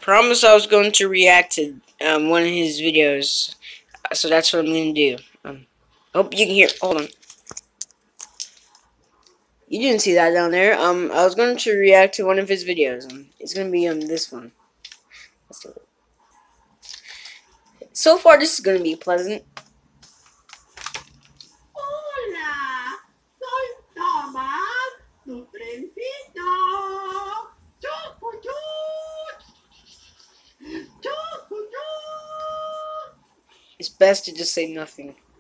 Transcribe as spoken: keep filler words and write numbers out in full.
promised I was going to react to um, one of his videos, so that's what I'm going to do. Um, hope you can hear. Hold on. You didn't see that down there. Um, I was going to react to one of his videos. Um, it's going to be on um, this one. Let's do it. So far, this is going to be pleasant. Hola, soy Tomás, tu trencito. Chucuchú, chucuchú. It's best to just say nothing.